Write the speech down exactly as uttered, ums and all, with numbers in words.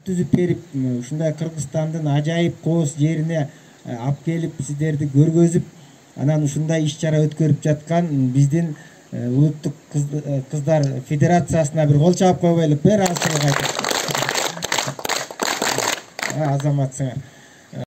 түзүп берип, ушундай Кыргызстандын ажайып кооз жерине алып келип сиздерди көргөзүп, анан ушундай иш-чара өткөрүп жаткан биздин улуттук кыздар федерациясына бир кол чаап койбойлуппу, э, ыраазычылык айтып. Азамат сиңер.